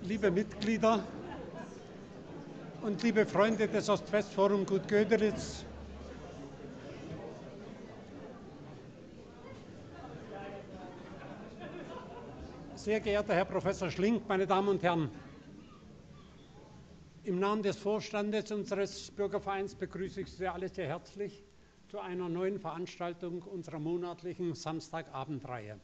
liebe Mitglieder und liebe Freunde des Ost-West-Forum Gut Göderitz, sehr geehrter Herr Professor Schlink, meine Damen und Herren, im Namen des Vorstandes unseres Bürgervereins begrüße ich Sie alle sehr herzlich zu einer neuen Veranstaltung unserer monatlichen Samstagabendreihe.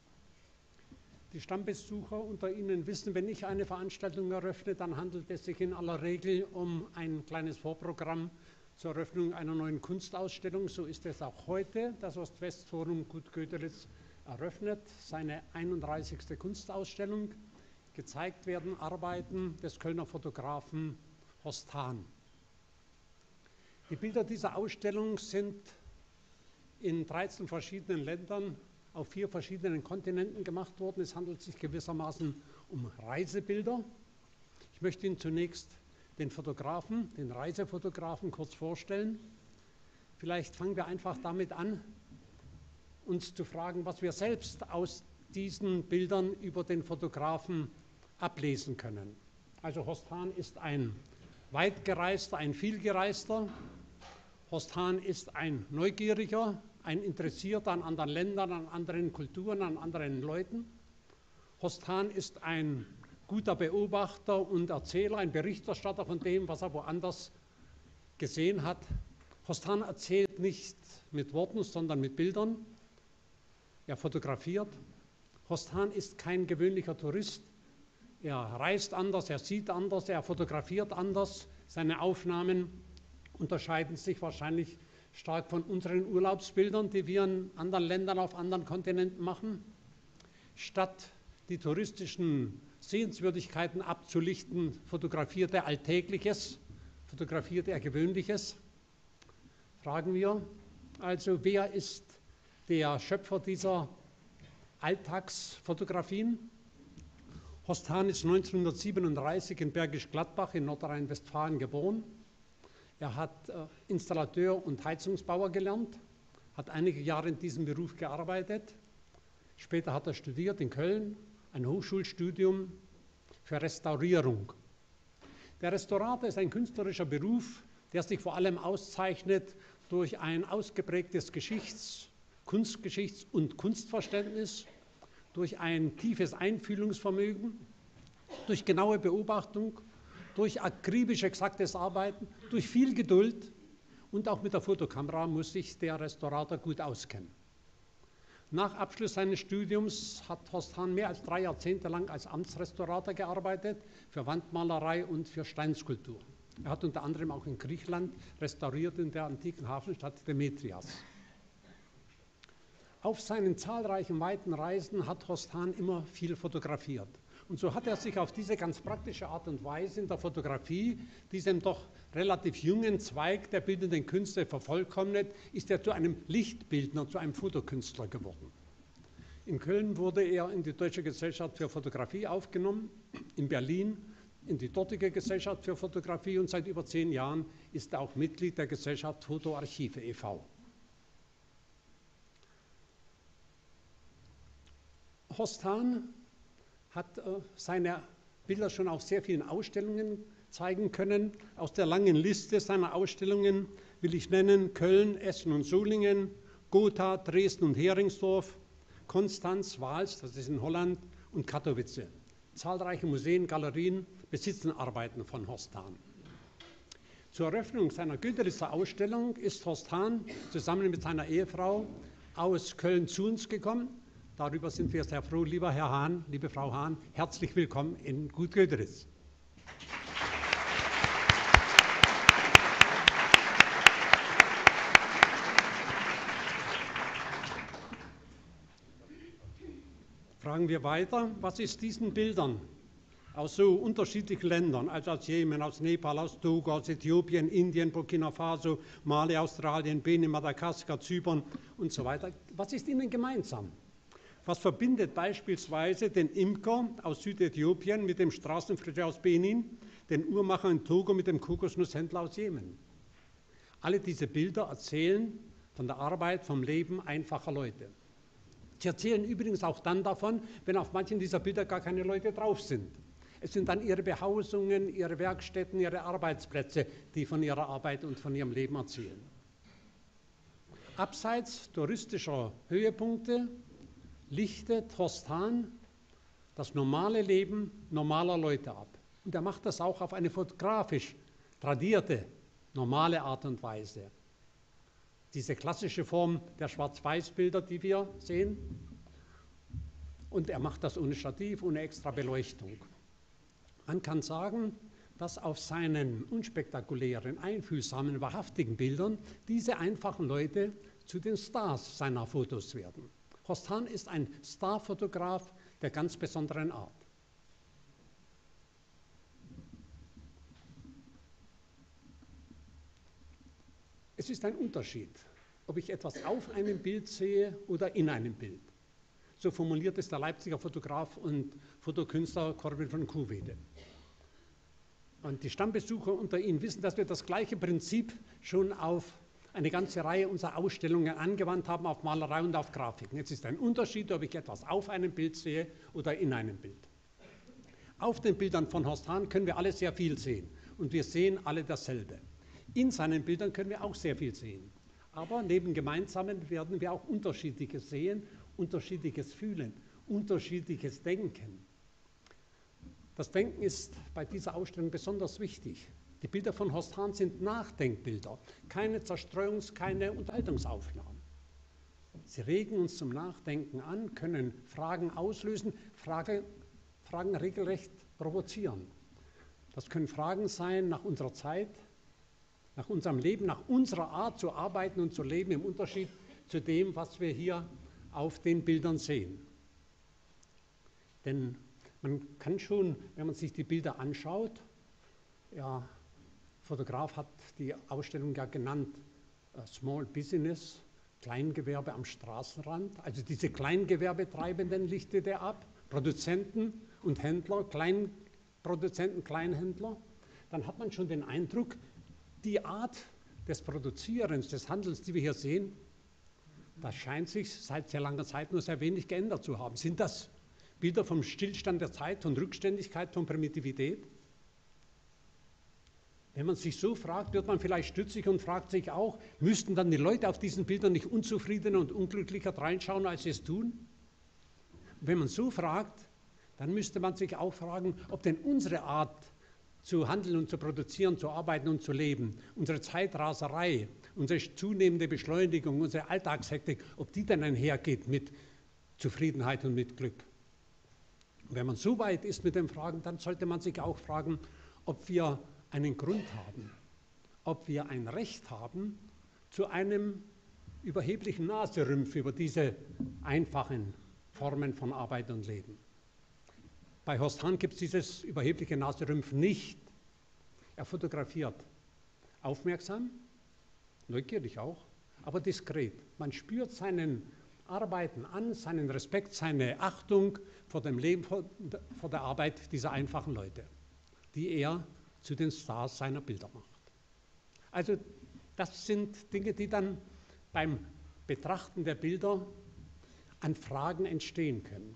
Die Stammbesucher unter Ihnen wissen, wenn ich eine Veranstaltung eröffne, dann handelt es sich in aller Regel um ein kleines Vorprogramm zur Eröffnung einer neuen Kunstausstellung. So ist es auch heute. Das Ost-West-Forum Gut Göderitz eröffnet seine 31. Kunstausstellung. Gezeigt werden Arbeiten des Kölner Fotografen Horst Hahn. Die Bilder dieser Ausstellung sind in 13 verschiedenen Ländern auf 4 verschiedenen Kontinenten gemacht worden. Es handelt sich gewissermaßen um Reisebilder. Ich möchte Ihnen zunächst den Fotografen, den Reisefotografen kurz vorstellen. Vielleicht fangen wir einfach damit an, uns zu fragen, was wir selbst aus diesen Bildern über den Fotografen ablesen können. Also Horst Hahn ist ein Weitgereister, ein Vielgereister. Horst Hahn ist ein Neugieriger, ein Interessierter an anderen Ländern, an anderen Kulturen, an anderen Leuten. Horst Hahn ist ein guter Beobachter und Erzähler, ein Berichterstatter von dem, was er woanders gesehen hat. Horst Hahn erzählt nicht mit Worten, sondern mit Bildern. Er fotografiert. Horst Hahn ist kein gewöhnlicher Tourist. Er reist anders, er sieht anders, er fotografiert anders. Seine Aufnahmen unterscheiden sich wahrscheinlich stark von unseren Urlaubsbildern, die wir in anderen Ländern auf anderen Kontinenten machen. Statt die touristischen Sehenswürdigkeiten abzulichten, fotografiert er Alltägliches, fotografiert er Gewöhnliches. Fragen wir also, wer ist der Schöpfer dieser Alltagsfotografien? Horst Hahn ist 1937 in Bergisch Gladbach in Nordrhein-Westfalen geboren. Er hat Installateur und Heizungsbauer gelernt, hat einige Jahre in diesem Beruf gearbeitet. Später hat er studiert in Köln, ein Hochschulstudium für Restaurierung. Der Restaurator ist ein künstlerischer Beruf, der sich vor allem auszeichnet durch ein ausgeprägtes Kunstgeschichts- und Kunstverständnis, durch ein tiefes Einfühlungsvermögen, durch genaue Beobachtung, durch akribisch exaktes Arbeiten, durch viel Geduld und auch mit der Fotokamera muss sich der Restaurator gut auskennen. Nach Abschluss seines Studiums hat Horst Hahn mehr als 3 Jahrzehnte lang als Amtsrestaurator gearbeitet, für Wandmalerei und für Steinskulptur. Er hat unter anderem auch in Griechenland restauriert in der antiken Hafenstadt Demetrias. Auf seinen zahlreichen weiten Reisen hat Horst Hahn immer viel fotografiert. Und so hat er sich auf diese ganz praktische Art und Weise in der Fotografie, diesem doch relativ jungen Zweig der bildenden Künste vervollkommnet, ist er zu einem Lichtbildner, zu einem Fotokünstler geworden. In Köln wurde er in die Deutsche Gesellschaft für Fotografie aufgenommen, in Berlin in die dortige Gesellschaft für Fotografie und seit über 10 Jahren ist er auch Mitglied der Gesellschaft Fotoarchive e.V. Horst Hahn hat seine Bilder schon auf sehr vielen Ausstellungen zeigen können. Aus der langen Liste seiner Ausstellungen will ich nennen Köln, Essen und Solingen, Gotha, Dresden und Heringsdorf, Konstanz, Wals, das ist in Holland, und Katowice. Zahlreiche Museen, Galerien besitzen Arbeiten von Horst Hahn. Zur Eröffnung seiner Göderitzer Ausstellung ist Horst Hahn zusammen mit seiner Ehefrau aus Köln zu uns gekommen. Darüber sind wir sehr froh. Lieber Herr Hahn, liebe Frau Hahn, herzlich willkommen in Gut Göderitz. Fragen wir weiter, was ist diesen Bildern aus so unterschiedlichen Ländern, also aus Jemen, aus Nepal, aus Togo, aus Äthiopien, Indien, Burkina Faso, Mali, Australien, Benin, Madagaskar, Zypern und so weiter, was ist ihnen gemeinsam? Was verbindet beispielsweise den Imker aus Südäthiopien mit dem Straßenfriseur aus Benin, den Uhrmacher in Togo mit dem Kokosnusshändler aus Jemen? Alle diese Bilder erzählen von der Arbeit, vom Leben einfacher Leute. Sie erzählen übrigens auch dann davon, wenn auf manchen dieser Bilder gar keine Leute drauf sind. Es sind dann ihre Behausungen, ihre Werkstätten, ihre Arbeitsplätze, die von ihrer Arbeit und von ihrem Leben erzählen. Abseits touristischer Höhepunkte lichtet Horst Hahn das normale Leben normaler Leute ab. Und er macht das auch auf eine fotografisch tradierte, normale Art und Weise. Diese klassische Form der Schwarz-Weiß-Bilder, die wir sehen. Und er macht das ohne Stativ, ohne extra Beleuchtung. Man kann sagen, dass auf seinen unspektakulären, einfühlsamen, wahrhaftigen Bildern diese einfachen Leute zu den Stars seiner Fotos werden. Horst Hahn ist ein Starfotograf der ganz besonderen Art. Es ist ein Unterschied, ob ich etwas auf einem Bild sehe oder in einem Bild. So formuliert es der Leipziger Fotograf und Fotokünstler Corbin von Kuhwede. Und die Stammbesucher unter Ihnen wissen, dass wir das gleiche Prinzip schon auf eine ganze Reihe unserer Ausstellungen angewandt haben, auf Malerei und auf Grafiken. Jetzt ist ein Unterschied, ob ich etwas auf einem Bild sehe oder in einem Bild. Auf den Bildern von Horst Hahn können wir alle sehr viel sehen und wir sehen alle dasselbe. In seinen Bildern können wir auch sehr viel sehen. Aber neben Gemeinsamen werden wir auch Unterschiedliches sehen, Unterschiedliches fühlen, Unterschiedliches denken. Das Denken ist bei dieser Ausstellung besonders wichtig. Die Bilder von Horst Hahn sind Nachdenkbilder, keine Zerstreuungs-, keine Unterhaltungsaufnahmen. Sie regen uns zum Nachdenken an, können Fragen auslösen, Fragen regelrecht provozieren. Das können Fragen sein nach unserer Zeit, nach unserem Leben, nach unserer Art zu arbeiten und zu leben, im Unterschied zu dem, was wir hier auf den Bildern sehen. Denn man kann schon, wenn man sich die Bilder anschaut, ja, Fotograf hat die Ausstellung ja genannt, Small Business, Kleingewerbe am Straßenrand. Also diese Kleingewerbetreibenden lichtet er ab, Produzenten und Händler, Kleinproduzenten, Kleinhändler. Dann hat man schon den Eindruck, die Art des Produzierens, des Handels, die wir hier sehen, das scheint sich seit sehr langer Zeit nur sehr wenig geändert zu haben. Sind das Bilder vom Stillstand der Zeit, von Rückständigkeit, von Primitivität? Wenn man sich so fragt, wird man vielleicht stutzig und fragt sich auch, müssten dann die Leute auf diesen Bildern nicht unzufriedener und unglücklicher reinschauen, als sie es tun? Und wenn man so fragt, dann müsste man sich auch fragen, ob denn unsere Art zu handeln und zu produzieren, zu arbeiten und zu leben, unsere Zeitraserei, unsere zunehmende Beschleunigung, unsere Alltagshektik, ob die dann einhergeht mit Zufriedenheit und mit Glück. Und wenn man so weit ist mit den Fragen, dann sollte man sich auch fragen, ob wir einen Grund haben, ob wir ein Recht haben zu einem überheblichen Naserümpf über diese einfachen Formen von Arbeit und Leben. Bei Horst Hahn gibt es dieses überhebliche Naserümpf nicht. Er fotografiert aufmerksam, neugierig auch, aber diskret. Man spürt seinen Arbeiten an, seinen Respekt, seine Achtung vor dem Leben, vor der Arbeit dieser einfachen Leute, die er zu den Stars seiner Bilder macht. Also das sind Dinge, die dann beim Betrachten der Bilder an Fragen entstehen können.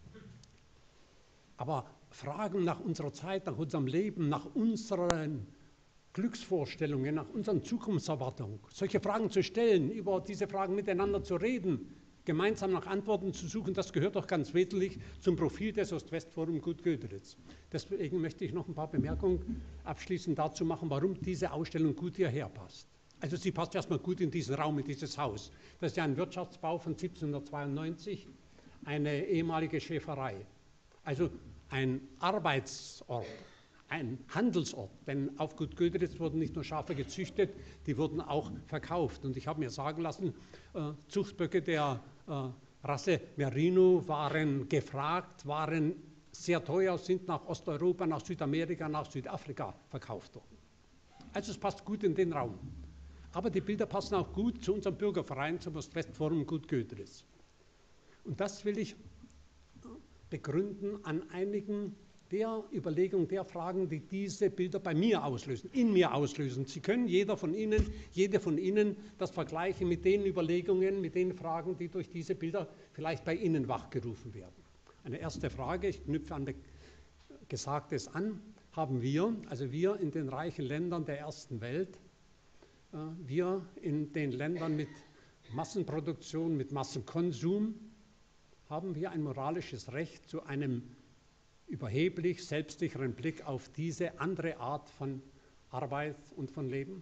Aber Fragen nach unserer Zeit, nach unserem Leben, nach unseren Glücksvorstellungen, nach unseren Zukunftserwartungen, solche Fragen zu stellen, über diese Fragen miteinander zu reden, gemeinsam nach Antworten zu suchen, das gehört doch ganz wesentlich zum Profil des Ost-West-Forum Gut-Göderitz. Deswegen möchte ich noch ein paar Bemerkungen abschließend dazu machen, warum diese Ausstellung gut hierher passt. Also sie passt erstmal gut in diesen Raum, in dieses Haus. Das ist ja ein Wirtschaftsbau von 1792, eine ehemalige Schäferei. Also ein Arbeitsort, ein Handelsort, denn auf Gut Göderitz wurden nicht nur Schafe gezüchtet, die wurden auch verkauft. Und ich habe mir sagen lassen, Zuchtböcke der Rasse Merino waren gefragt, waren sehr teuer, sind nach Osteuropa, nach Südamerika, nach Südafrika verkauft worden. Also es passt gut in den Raum. Aber die Bilder passen auch gut zu unserem Bürgerverein, zum Ost-West-Forum Gut Göderitz. Und das will ich begründen an einigen der Überlegungen, der Fragen, die diese Bilder bei mir auslösen, in mir auslösen. Sie können, jeder von Ihnen, jede von Ihnen, das vergleichen mit den Überlegungen, mit den Fragen, die durch diese Bilder vielleicht bei Ihnen wachgerufen werden. Eine erste Frage, ich knüpfe an Gesagtes an, haben wir, also wir in den reichen Ländern der ersten Welt, wir in den Ländern mit Massenproduktion, mit Massenkonsum, haben wir ein moralisches Recht zu einem überheblich selbstsicheren Blick auf diese andere Art von Arbeit und von Leben?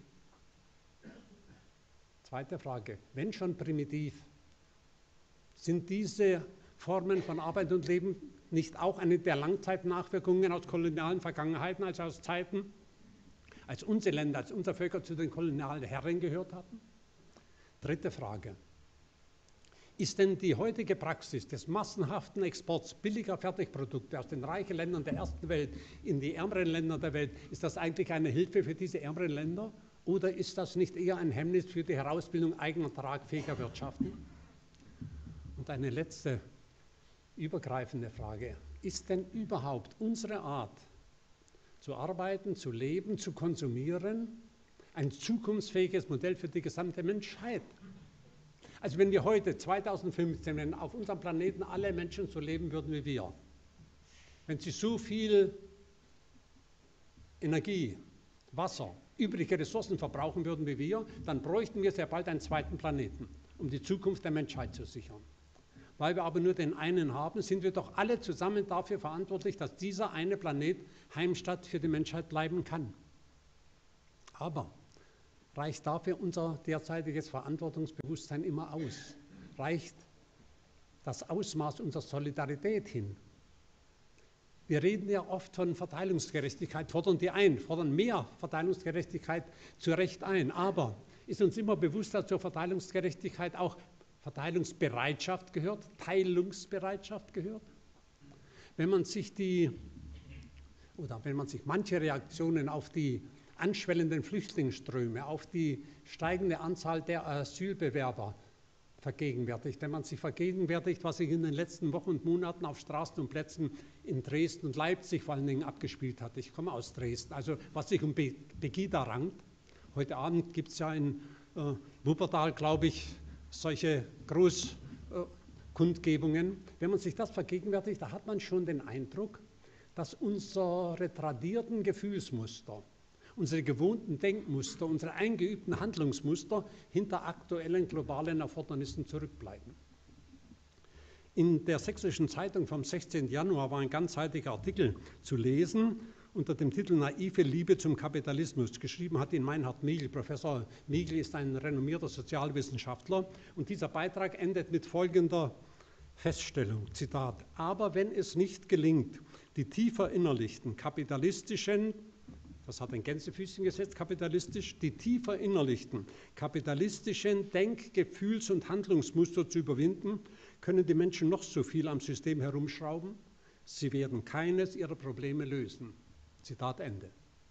Zweite Frage, wenn schon primitiv, sind diese Formen von Arbeit und Leben nicht auch eine der Langzeitnachwirkungen aus kolonialen Vergangenheiten, also aus Zeiten, als unsere Länder, als unsere Völker zu den kolonialen Herren gehört hatten? Dritte Frage, ist denn die heutige Praxis des massenhaften Exports billiger Fertigprodukte aus den reichen Ländern der ersten Welt in die ärmeren Länder der Welt, ist das eigentlich eine Hilfe für diese ärmeren Länder oder ist das nicht eher ein Hemmnis für die Herausbildung eigener tragfähiger Wirtschaften? Und eine letzte übergreifende Frage, ist denn überhaupt unsere Art zu arbeiten, zu leben, zu konsumieren ein zukunftsfähiges Modell für die gesamte Menschheit? Also wenn wir heute, 2015, wenn auf unserem Planeten alle Menschen so leben würden wie wir, wenn sie so viel Energie, Wasser, übrige Ressourcen verbrauchen würden wie wir, dann bräuchten wir sehr bald einen zweiten Planeten, um die Zukunft der Menschheit zu sichern. Weil wir aber nur den einen haben, sind wir doch alle zusammen dafür verantwortlich, dass dieser eine Planet Heimstatt für die Menschheit bleiben kann. Aber reicht dafür unser derzeitiges Verantwortungsbewusstsein immer aus? Reicht das Ausmaß unserer Solidarität hin? Wir reden ja oft von Verteilungsgerechtigkeit, fordern die ein, fordern mehr Verteilungsgerechtigkeit zu Recht ein. Aber ist uns immer bewusst, dass zur Verteilungsgerechtigkeit auch Verteilungsbereitschaft gehört, Teilungsbereitschaft gehört? Wenn man sich manche Reaktionen auf die anschwellenden Flüchtlingsströme, auf die steigende Anzahl der Asylbewerber vergegenwärtigt, wenn man sich vergegenwärtigt, was sich in den letzten Wochen und Monaten auf Straßen und Plätzen in Dresden und Leipzig vor allen Dingen abgespielt hat. Ich komme aus Dresden, also was sich um Pegida rankt. Heute Abend gibt es ja in Wuppertal, glaube ich, solche Großkundgebungen. Wenn man sich das vergegenwärtigt, da hat man schon den Eindruck, dass unsere tradierten Gefühlsmuster, unsere gewohnten Denkmuster, unsere eingeübten Handlungsmuster hinter aktuellen globalen Erfordernissen zurückbleiben. In der Sächsischen Zeitung vom 16. Januar war ein ganzseitiger Artikel zu lesen unter dem Titel Naive Liebe zum Kapitalismus. Geschrieben hat ihn Meinhard Miegel. Professor Miegel ist ein renommierter Sozialwissenschaftler. Und dieser Beitrag endet mit folgender Feststellung, Zitat, aber wenn es nicht gelingt, die tief verinnerlichten kapitalistischen, das hat ein Gänsefüßchen gesetzt, kapitalistisch, die tief verinnerlichten kapitalistischen Denk-, Gefühls- und Handlungsmuster zu überwinden, können die Menschen noch so viel am System herumschrauben, sie werden keines ihrer Probleme lösen. Zitat Ende.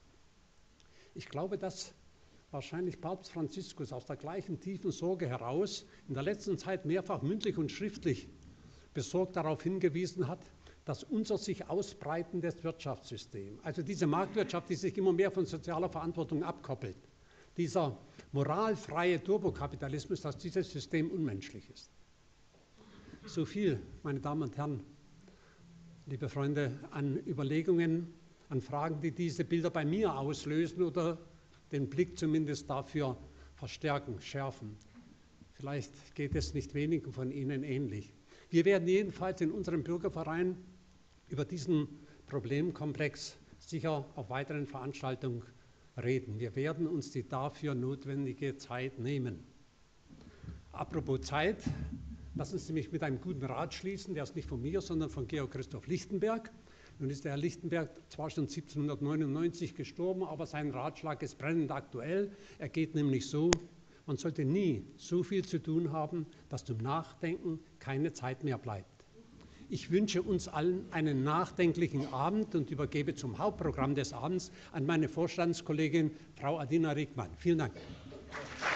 Ich glaube, dass wahrscheinlich Papst Franziskus aus der gleichen tiefen Sorge heraus in der letzten Zeit mehrfach mündlich und schriftlich besorgt darauf hingewiesen hat, dass unser sich ausbreitendes Wirtschaftssystem, also diese Marktwirtschaft, die sich immer mehr von sozialer Verantwortung abkoppelt, dieser moralfreie Turbokapitalismus, dass dieses System unmenschlich ist. So viel, meine Damen und Herren, liebe Freunde, an Überlegungen, an Fragen, die diese Bilder bei mir auslösen oder den Blick zumindest dafür verstärken, schärfen. Vielleicht geht es nicht wenigen von Ihnen ähnlich. Wir werden jedenfalls in unserem Bürgerverein über diesen Problemkomplex sicher auf weiteren Veranstaltungen reden. Wir werden uns die dafür notwendige Zeit nehmen. Apropos Zeit, lassen Sie mich mit einem guten Rat schließen, der ist nicht von mir, sondern von Georg Christoph Lichtenberg. Nun ist der Herr Lichtenberg zwar schon 1799 gestorben, aber sein Ratschlag ist brennend aktuell. Er geht nämlich so, man sollte nie so viel zu tun haben, dass zum Nachdenken keine Zeit mehr bleibt. Ich wünsche uns allen einen nachdenklichen Abend und übergebe zum Hauptprogramm des Abends an meine Vorstandskollegin Frau Adina Riegmann. Vielen Dank.